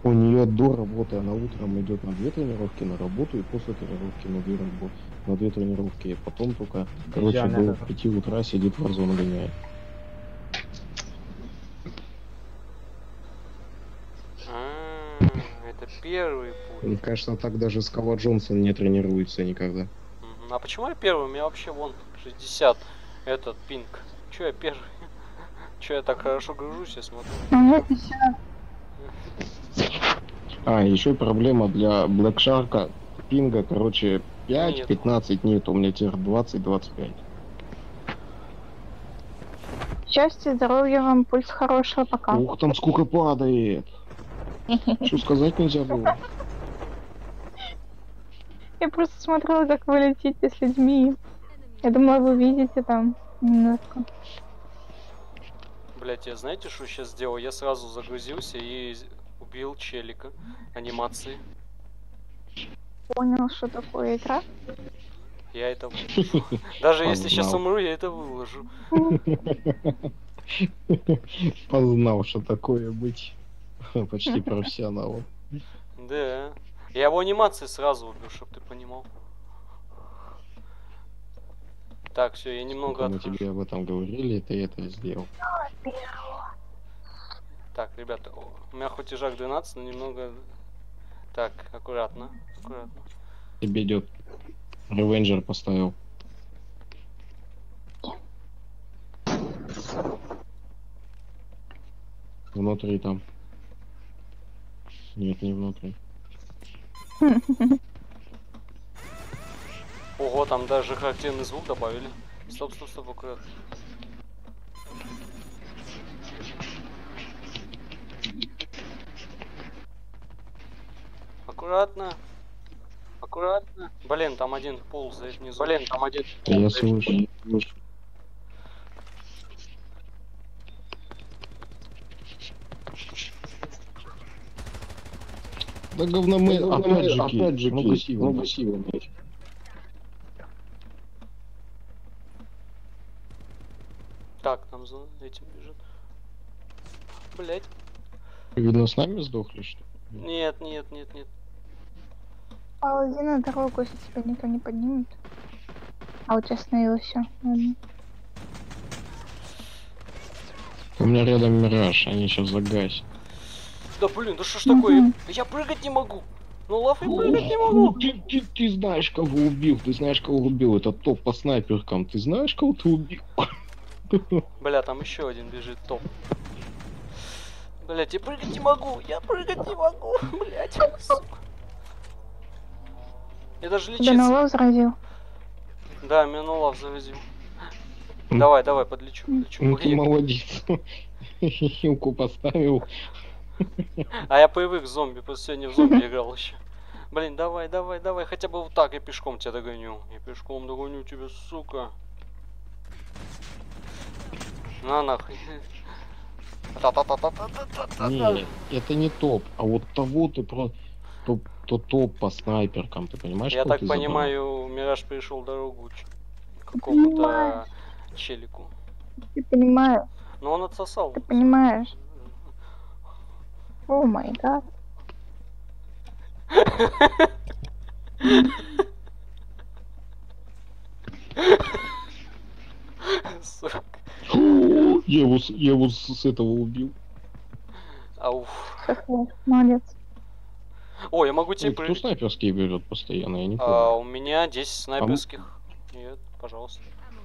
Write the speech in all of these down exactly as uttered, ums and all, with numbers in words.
У нее до работы, она утром идет на две тренировки на работу и после тренировки на две, рабо- на две тренировки. И потом только, короче, Идеально. до пяти утра сидит в Warzone гоняет. А, это первый Мне путь. кажется, так даже Скала Джонсон не тренируется никогда. Мгм. А почему я первый? У меня вообще вон шестьдесят этот пинг. Че я первый? Че я так хорошо гружусь, я смотрю. У меня пятьдесят. А, еще проблема для Black Shark пинга, короче, Нет. пять-пятнадцать нет, у меня теперь двадцать-двадцать пять. Счастья, здоровья вам, пульс хорошего, пока. Ух, там сколько падает! Что сказать нельзя было? Я просто смотрела, как вы летите с людьми. Я думала, вы видите там немножко. Блять, я знаете, что сейчас сделал? Я сразу загрузился и з- убил челика анимации. Понял, что такое игра. Я это выложу. Даже если сейчас Познал. умру, я это выложу. Познал, что такое быть почти профессионалом. Да. Я его анимации сразу убил, чтобы ты понимал. Так, все, я немного Мы отхожу. тебе об этом говорили, и ты это сделал. Так, ребята, о, у меня хоть и жак двенадцать, но немного... Так, аккуратно, аккуратно. Тебе идет. Ревенджер поставил. Внутри там. Нет, не внутри. Ого, там даже характерный звук добавили. Стоп, стоп, стоп, аккуратно. Аккуратно. Аккуратно. Блин, там один ползает внизу. Блин, там один Я слышу. слышу. Да говно мы, Да говно опять мы, же, опять же, много кейс, сил, много много сил, сил. Так, там за этим бежит. Блять. Видно, с нами сдохли, что ли? Нет, нет, нет, нет. Ползи на дорогу, если тебя никто не поднимет. А у тебя остановилось все. Ладно. У меня рядом Мираж, они сейчас загасят. Да блин, да что ж такое? Мгм. Я прыгать не могу. Ну лав и прыгать не Ну, могу. ты, ты, ты знаешь, кого убил, ты знаешь, кого убил. Это топ по снайперкам. Ты знаешь, кого ты убил? Бля, там еще один бежит, топ. Блять, я прыгать не могу, я прыгать не могу, блять, сука. Я даже Тебя лечиться. нового заразил. Да, меня на лав заразил. Давай, давай, подлечу, подлечу. Ну ты Блин. молодец. Хилку поставил. А я привык к зомби, просто сегодня в зомби играл еще. Блин, давай, давай, давай, хотя бы вот так я пешком тебя догоню. Я пешком догоню тебя, сука. На нахуй. Та-та-та-та-та-та-та-та. Не, это не топ. А вот того ты про... То, то топ по снайперкам, ты понимаешь? Я кого так ты забрал? понимаю, Мираж пришел дорогу ч- Понимаю. какому-то челику. Ты понимаешь, Но он отсосал. ты понимаешь. О май гад. Сука. Я его, с- я его с, с этого убил. Ауф. Хорошо, молодец. О, я могу тебе Ой, кто прыгать. снайперские берет постоянно, я не А, помню. у меня десять снайперских. Нет, пожалуйста.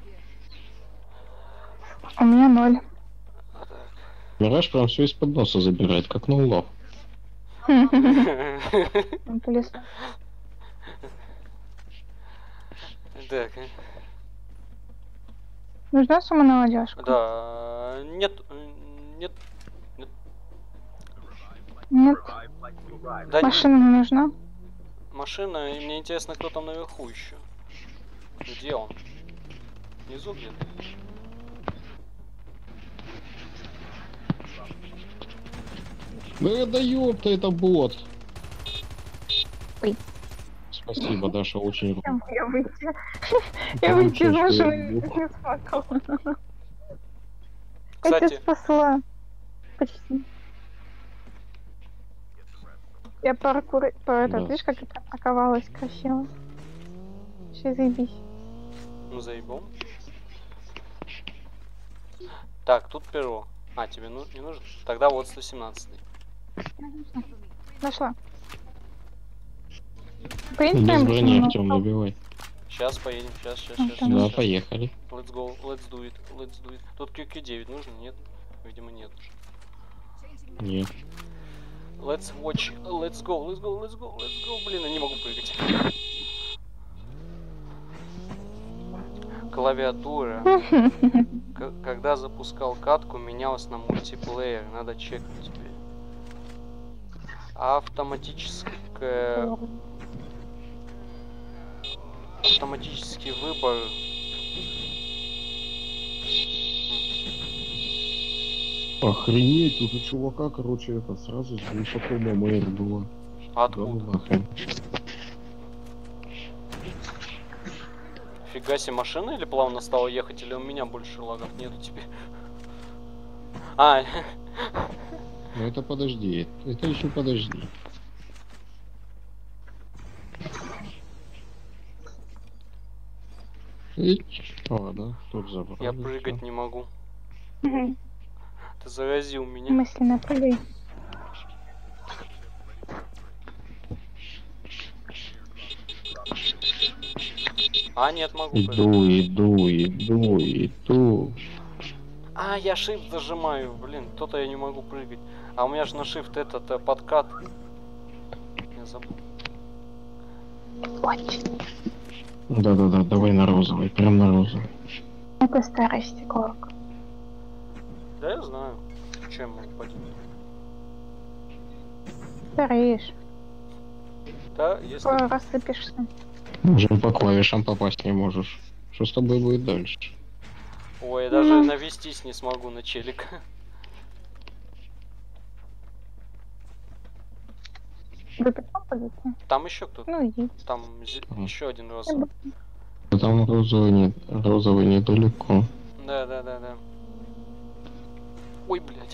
У меня ноль. Мираж прям все из-под носа забирает, как на улов. Интересно. Так, Нужна самонаводяжка? да, нет, нет, нет, Нет. да, Машина не нужна? машина, и мне интересно, кто там наверху еще. Где он? Внизу где-то? Да да ёпта, это бот. Ой. Спасибо, Даша, очень ру- Я выйти. Я выйти из Получил, что я машины убил. не смогла. Я Кстати, тебя спасла. Почти. Я паркур... По этот, Да. видишь, как я припарковалась красиво. Вообще заебись. Ну заебом. Так, тут перо. А, тебе ну, не нужно? Тогда вот сто семнадцать. Нашла. В принципе, Без я брони, немного- Артем, добивай. Сейчас поедем, сейчас, сейчас, Ну, сейчас. там. Да, поехали. Let's go, let's do it, let's do it. Тут кью кью девять нужно? Нет? Видимо, нет. Нет. Let's watch, let's go, let's go, let's go, let's go. Блин, я не могу прыгать. Клавиатура. К- когда запускал катку, менялась на мультиплеер. Надо чекнуть теперь. Автоматическая... Автоматический выбор. Охренеть, тут у чувака, короче, это сразу с глушаком АМР было. Да ну Откуда? нахрен. Фига себе, машина или плавно стала ехать, или у меня больше лагов нету теперь? А, Ну это подожди, это еще подожди. Ить. Ладно, тут забрал. я прыгать не могу. Мгм. Ты заразил меня. Мысленно прыгай. А, нет, могу прыгать. Иду, иду, иду, иду. А, я shift зажимаю, блин, то-то я не могу прыгать. А у меня же на shift этот э, подкат. Я забыл. Очень. Да-да-да, давай на розовый, прям на розовый. Это старость, Горк. Да я знаю. Чем могу погибнуть? Стареешь. Да, если... Скоро рассыпешься. Уже по клавишам попасть не можешь. Что с тобой будет дальше? Ой, я даже навестись не смогу на челик. Вы пешком пойдете? Там еще кто-то. Ну иди. Там зе- Ага. еще один розовый. Там розовый, не... розовый недалеко. Да, да, да, да. Ой, блядь.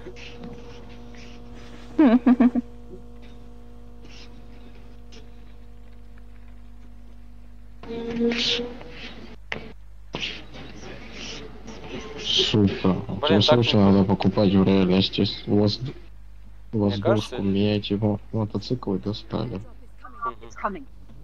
Сука. Блин, Тебе так срочно вот- надо покупать в реальности. Воз... кажется, Воздушку менять его. Мотоциклы достали. Мгм.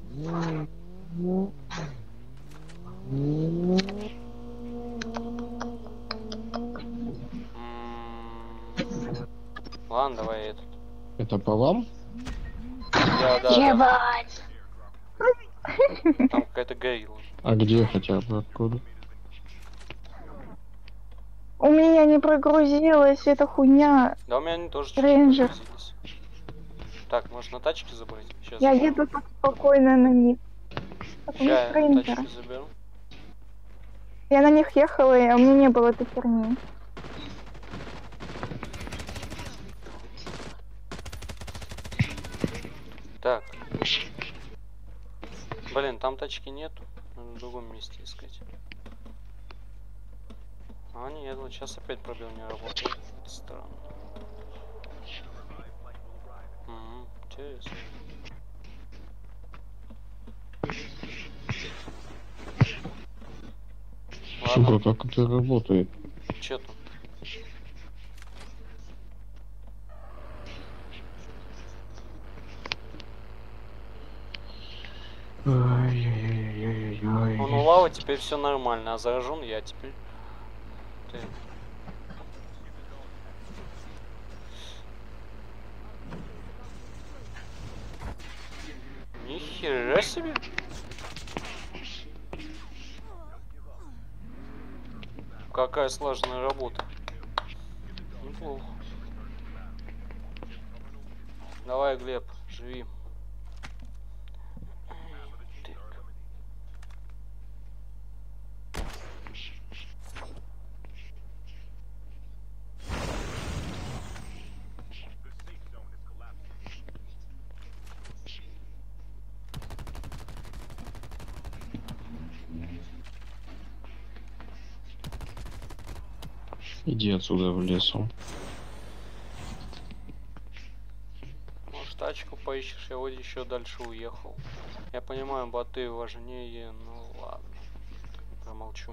М, Ладно, давай этот. Это по вам? Да, да, да. Ебать! Там какая-то горилла. А где хотя бы? Откуда? У меня не прогрузилась эта хуйня. Да у меня они тоже чуть-чуть Рейнджер. прогрузились. Так, может на тачке забрать? Сейчас. Я еду так спокойно на них. Так, у меня Ща я рейнджер. тачки заберу. Я на них ехала, и а у меня не было этой херни. Так. Блин, там тачки нету. Надо в другом месте искать. А, нет, вот сейчас опять пробел не работает. Это странно. М, интересно. Сука, Ладно, как это работает? чё там? Ай-яй-яй-яй-яй. Он у Лавы теперь все нормально, а заражен я теперь. Ты. Нихера себе. Какая сложная работа. Неплохо. Давай, Глеб, живи. Так. Иди отсюда в лесу. Может Тачку поищешь, я вот еще дальше уехал. Я понимаю, боты важнее, ну ладно. Промолчу.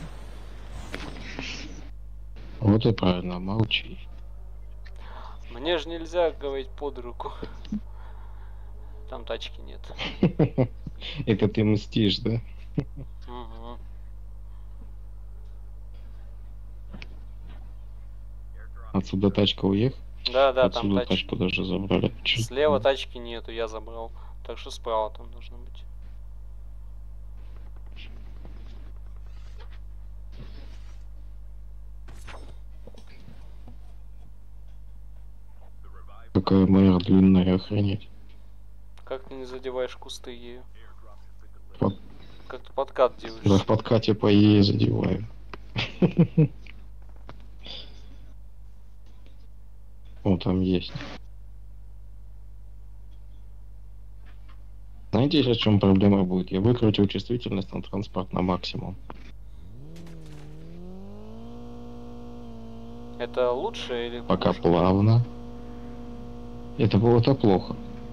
Вот и правильно, молчи. Мне же нельзя говорить под руку. Там тачки нет. Это ты мстишь, да? Угу. Отсюда тачка уехала. Да, да, там Отсюда тачки. тачку даже забрали. Чё? Слева тачки нету, я забрал. Так что справа там должно быть. Какая моя длинная, охренеть. Как ты не задеваешь кусты ею? Под- Как ты подкат Да делаешь? в подкате по ей задеваю. О, там есть. Знаете, сейчас в чем проблема будет? Я выкрутил чувствительность на транспорт на максимум. Это лучше или Пока хуже? плавно. Это было-то плохо.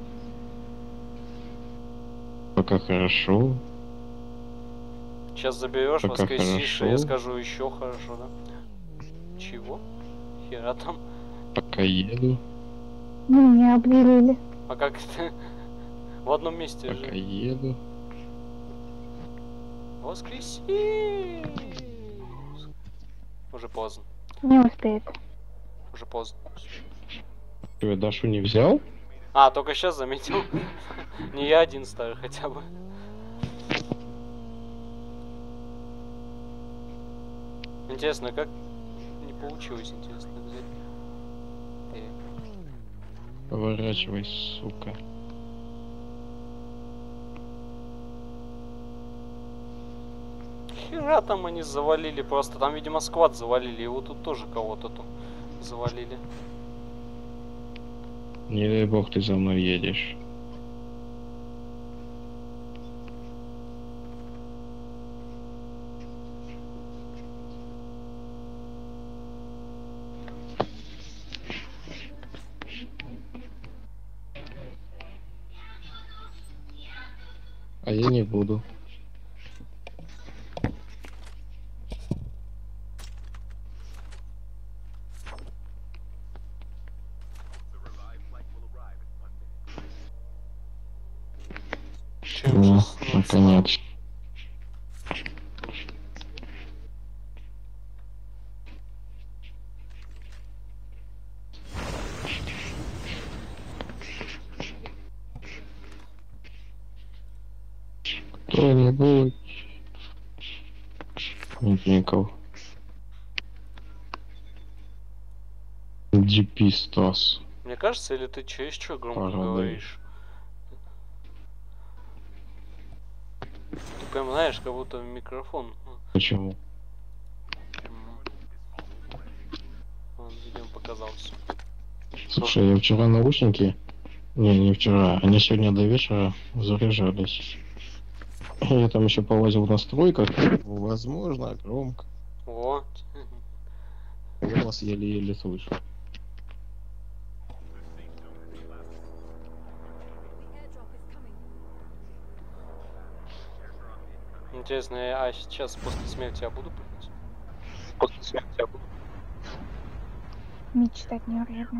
Пока хорошо. Сейчас заберешь, Пока воскресишь, и я хорошо. скажу еще хорошо, да? Чего? Хера там? Пока еду. Ну, меня обделили. А как это? В одном месте Пока же. еду. Воскреси! Уже поздно. Не успеет. Уже поздно. Что, я Дашу не взял? А, только сейчас заметил. Не я один старый хотя бы. Интересно, как не получилось, интересно, взять. Э, Поворачивай, сука. Хера там они завалили просто. Там, видимо, сквад завалили. Его тут тоже кого-то тут завалили. Не дай бог ты за мной едешь. А я не буду. Чем Ну, же снова? наконец. Кто-нибудь. Нет никого. джи пи Стас. Мне кажется, или ты чересчур громко Пора, говоришь? Ты прям знаешь, как будто в микрофон. Почему? Он, видимо, показался. Слушай, я вчера наушники... Не, не вчера. Они сегодня до вечера заряжались. Я там еще полазил в настройках. Возможно, громко. О, Я вас еле-еле слышу. интересно, а сейчас после смерти я буду прыгать? После смерти я буду. Мечтать невероятно.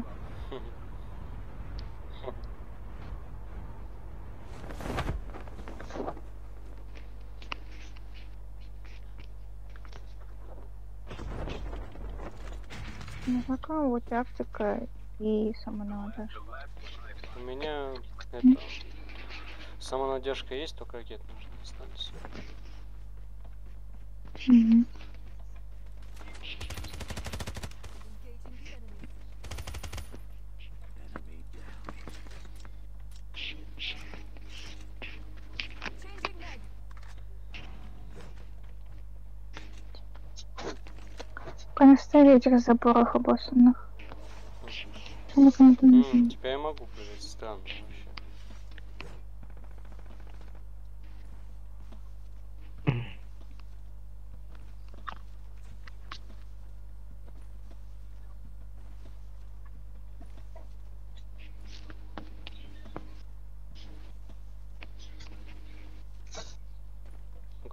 Ну какая вот тактика и самонадежда? У меня это... Самонадежка есть, только ракет нужно остались. Мгм. Понаставить в заборах обоссанных. Что кому-то М, нужно? теперь я могу прыгать, странно вообще.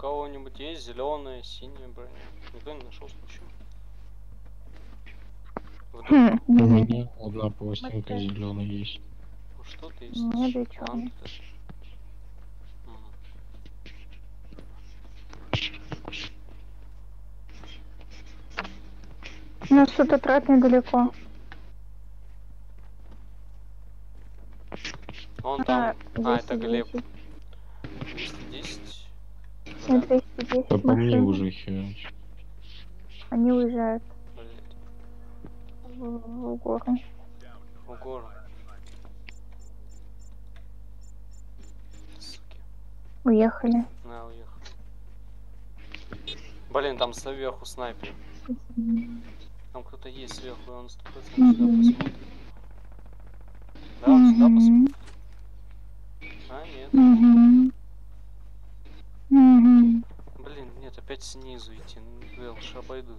кого-нибудь есть зеленая, синяя броня? Никто не нашел случайно. Вдруг. Хм, У не меня одна пластинка Окей. зеленая есть. Ну, что-то есть. Мне две А, чёрных. вот это. Мгм. У нас тут отряд недалеко. Вон А, там. А, это двести Глеб. десять. двести десять. На Бля, двести десять Да по мне машин. уже херач. Они уезжают блядь. в, в горы. В гору. Суки. Уехали. На, уехал. Блин, там сверху снайпер. Там кто-то есть сверху, и он сто процентов сюда Мгм. посмотрит. Да, он сюда Мгм. посмотрит. А, нет. Мгм. Мгм. Блин, нет, опять снизу идти. Ну, я лучше обойду.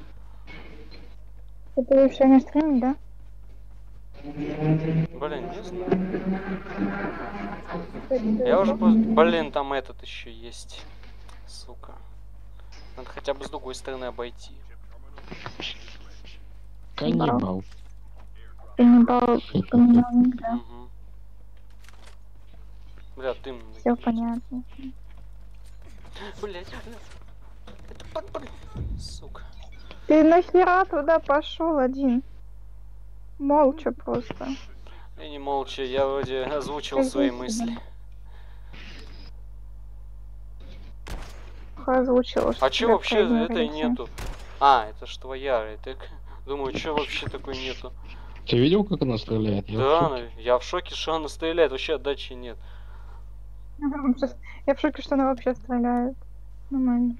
Это вы все на стриме, да? Блин, не знаю. Я уже просто... Блин, там этот еще есть. Сука. Надо хотя бы с другой стороны обойти. Каннибал. Каннибал поменял ник, да? Угу. Бля, дым. Все понятно. Блять, блять. Это под- под- Сука. Ты нахера туда пошел один? Молча просто. Я не молча, я вроде озвучил Как свои здесь мысли. Озвучила, что А чё тебя вообще этой проигнорили все. нету? А, это ж твоя, так думаю, чё вообще такой нету? Ты видел, как она стреляет? Я в Да, шоке. ну, я в шоке, что она стреляет, вообще отдачи нет. Я в шоке, что она вообще стреляет. Нормально.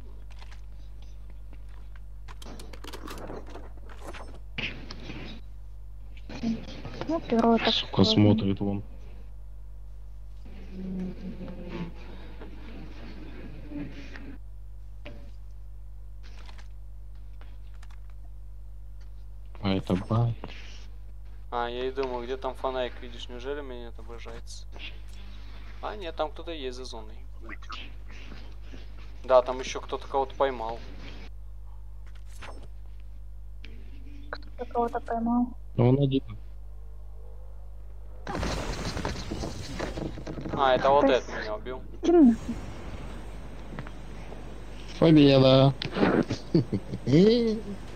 Ну, первого так Сука, сложно. смотрит вон. А это бай. А, я и думаю, где там фонарик, видишь, неужели меня не отображается? А, нет, там кто-то есть за зоной. Да, там еще кто-то кого-то поймал. Кто кого-то поймал. Но он один. А, это вот Пос- этот меня убил. Иди Победа!